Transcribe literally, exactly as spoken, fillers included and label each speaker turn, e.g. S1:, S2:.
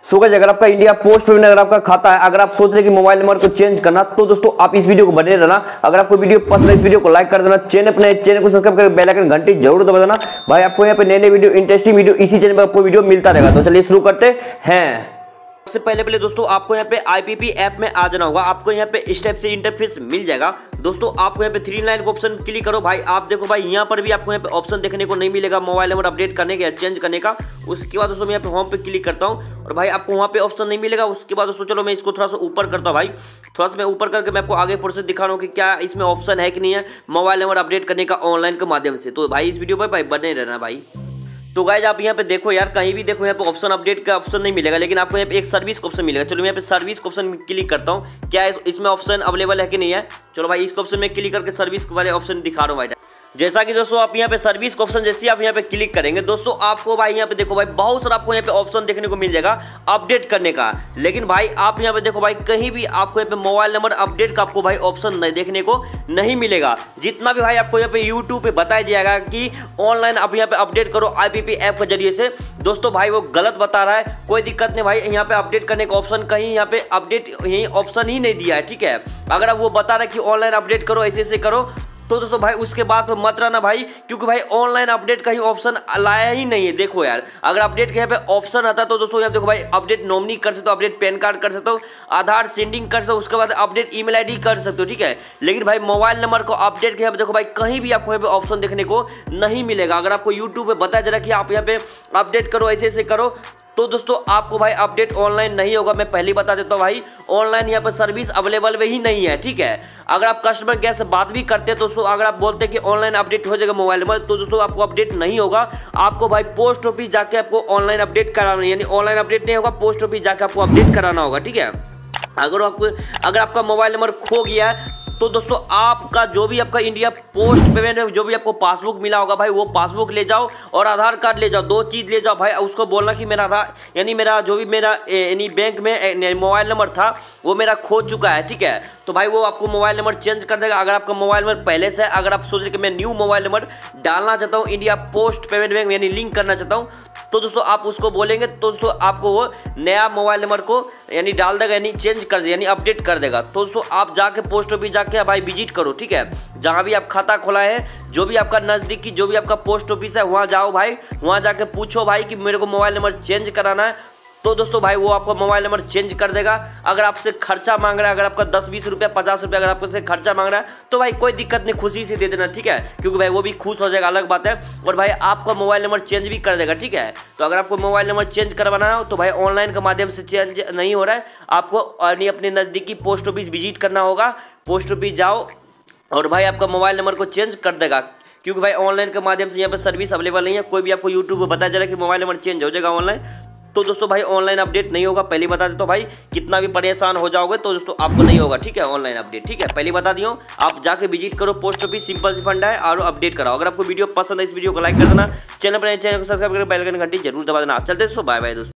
S1: So guys, अगर आपका India post payment अगर आपका खाता है, अगर आप सोच रहे हैं कि मोबाइल नंबर को चेंज करना, तो दोस्तों आप इस वीडियो को बने रहना। अगर आपको वीडियो पसंद है, इस वीडियो को लाइक कर देना, चैनल अपने चैनल को सब्सक्राइब करके बेल आइकन घंटी जरूर दबा देना। भाई आपको यहाँ पे नए नए वीडियो, इंटरेस्टिंग वीडियो इसी चैनल पर आपको वीडियो मिलता रहेगा। तो चलिए शुरू करते हैं। सबसे पहले पहले दोस्तों आपको यहाँ पे आईपीपी ऐप में आ जाना होगा। आपको यहाँ पे इस टाइप से इंटरफेस मिल जाएगा। दोस्तों आपको यहाँ पे थ्री लाइन का ऑप्शन क्लिक करो। भाई आप देखो भाई यहाँ पर भी आपको यहाँ पे ऑप्शन देखने को नहीं मिलेगा मोबाइल नंबर अपडेट करने का या चेंज करने का। उसके बाद दोस्तों मैं यहाँ पे होम पे क्लिक करता हूँ और भाई आपको वहाँ पे ऑप्शन नहीं मिलेगा। उसके बाद दोस्तों चलो मैं इसको थोड़ा सा ऊपर करता हूँ। भाई थोड़ा सा मैं ऊपर करके मैं आपको आगे प्रोसेस दिखा रहा हूँ कि क्या इसमें ऑप्शन है कि नहीं है मोबाइल नंबर अपडेट करने का ऑनलाइन के माध्यम से। तो भाई इस वीडियो पर भाई बने रहना भाई। तो गाइज आप यहाँ पे देखो यार, कहीं भी देखो यहाँ पे ऑप्शन अपडेट का ऑप्शन नहीं मिलेगा, लेकिन आपको यहाँ पे एक सर्विस का ऑप्शन मिलेगा। चलो मैं यहाँ पे सर्विस का ऑप्शन में क्लिक करता हूँ, क्या इस, इसमें ऑप्शन अवेलेबल है कि नहीं है। चलो भाई इसको ऑप्शन में क्लिक करके सर्विस वाले ऑप्शन दिखा रहा हूँ भाई। जैसा कि दोस्तों आप यहाँ पे सर्विस का ऑप्शन जैसे आप यहाँ पे क्लिक करेंगे दोस्तों आपको भाई यहाँ पे देखो भाई बहुत सारा आपको यहाँ पे ऑप्शन देखने को मिल जाएगा अपडेट करने का। लेकिन भाई आप यहाँ पे देखो भाई कहीं भी आपको यहाँ पे मोबाइल नंबर अपडेट का आपको भाई ऑप्शन नहीं देखने को नहीं मिलेगा। जितना भी भाई आपको यहाँ पे यूट्यूब पे बताया जाएगा कि ऑनलाइन आप यहाँ पे अपडेट करो आईपीपी ऐप के जरिए से, दोस्तों भाई वो गलत बता रहा है। कोई दिक्कत नहीं भाई, यहाँ पे अपडेट करने का ऑप्शन कहीं यहाँ पे अपडेट यही ऑप्शन ही नहीं दिया है, ठीक है। अगर आप वो बता रहे कि ऑनलाइन अपडेट करो ऐसे ऐसे करो, तो दोस्तों भाई उसके बाद मत रहना भाई, क्योंकि भाई ऑनलाइन अपडेट का ही ऑप्शन लाया ही नहीं है। देखो यार, अगर अपडेट के यहाँ पे ऑप्शन आता तो दोस्तों यहाँ देखो भाई अपडेट नॉमिनी कर सकते हो, अपडेट पैन कार्ड कर सकते हो, आधार सेंडिंग कर सकते हो, उसके बाद अपडेट ईमेल आईडी कर सकते हो, ठीक है। लेकिन भाई मोबाइल नंबर को अपडेट के यहाँ पे देखो भाई कहीं भी आपको यहाँ पे ऑप्शन देखने को नहीं मिलेगा। अगर आपको यूट्यूब पे बताया जा रहा है कि आप यहाँ पे अपडेट करो ऐसे ऐसे करो, तो दोस्तों आपको भाई अपडेट ऑनलाइन नहीं होगा। मैं पहले बता देता हूँ भाई, ऑनलाइन यहाँ पर सर्विस अवेलेबल में ही नहीं है, ठीक है। अगर आप कस्टमर केयर से बात भी करते हैं दोस्तों, अगर आप बोलते हैं कि ऑनलाइन अपडेट हो जाएगा मोबाइल नंबर, तो दोस्तों आपको अपडेट नहीं होगा। आपको भाई पोस्ट ऑफिस जाके आपको ऑनलाइन अपडेट कराना, यानी ऑनलाइन अपडेट नहीं होगा, पोस्ट ऑफिस जाके आपको अपडेट कराना होगा, ठीक है। अगर आपको अगर आपका मोबाइल नंबर खो गया है तो दोस्तों आपका जो भी आपका इंडिया पोस्ट पेमेंट में जो भी आपको पासबुक मिला होगा भाई वो पासबुक ले जाओ और आधार कार्ड ले जाओ, दो चीज़ ले जाओ भाई। उसको बोलना कि मेरा आधार यानी मेरा जो भी मेरा यानी बैंक में मोबाइल नंबर था वो मेरा खो चुका है, ठीक है। तो भाई वो आपको मोबाइल नंबर चेंज कर देगा। अगर आपका मोबाइल नंबर पहले से है, अगर आप सोच रहे कि मैं न्यू मोबाइल नंबर डालना चाहता हूँ इंडिया पोस्ट पेमेंट बैंक यानी लिंक करना चाहता हूँ, तो दोस्तों आप उसको बोलेंगे तो दोस्तों आपको वो नया मोबाइल नंबर को यानी डाल देगा, यानी चेंज कर देगा, यानी अपडेट कर देगा। तो दोस्तों आप जाके पोस्ट ऑफिस जाके भाई विजिट करो, ठीक है। जहाँ भी आप खाता खोला है, जो भी आपका नज़दीकी जो भी आपका पोस्ट ऑफिस है वहाँ जाओ भाई, वहाँ जाके पूछो भाई कि मेरे को मोबाइल नंबर चेंज कराना है, तो दोस्तों भाई वो आपको मोबाइल नंबर चेंज कर देगा। अगर आपसे खर्चा मांग रहा है, अगर आपका दस बीस रुपया पचास रुपया अगर आपसे खर्चा मांग रहा है तो भाई कोई दिक्कत नहीं, खुशी से दे देना, ठीक है, क्योंकि भाई वो भी खुश हो जाएगा, अलग बात है। और भाई आपका मोबाइल नंबर चेंज भी कर देगा, ठीक है। तो अगर आपको मोबाइल नंबर चेंज करवाना हो तो भाई ऑनलाइन के माध्यम से चेंज नहीं हो रहा है, आपको अपने नज़दीकी पोस्ट ऑफिस विजिट करना होगा। पोस्ट ऑफिस जाओ और भाई आपका मोबाइल नंबर को चेंज कर देगा, क्योंकि भाई ऑनलाइन के माध्यम से यहाँ पर सर्विस अवेलेबल नहीं है। कोई भी आपको यूट्यूब पर बताया जा रहा है कि मोबाइल नंबर चेंज हो जाएगा ऑनलाइन, तो दोस्तों भाई ऑनलाइन अपडेट नहीं होगा। पहले बता देता हूँ भाई, कितना भी परेशान हो जाओगे तो दोस्तों आपको नहीं होगा, ठीक है, ऑनलाइन अपडेट, ठीक है। पहले बता दिया हूँ, आप जाके विजिट करो पोस्ट ऑफिस, सिंपल सी फंडा है, और अपडेट कराओ। अगर आपको वीडियो पसंद है इस वीडियो को लाइक कर देना, चैनल पर चैनल को सब्सक्राइब करके बेल आइकन घंटी जरूर दबा देना। आप चलते दोस्तों, बाय बाय दोस्तों।